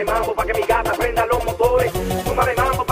Súmale mambo pa' que mi gata prenda los motores. Súmale mambo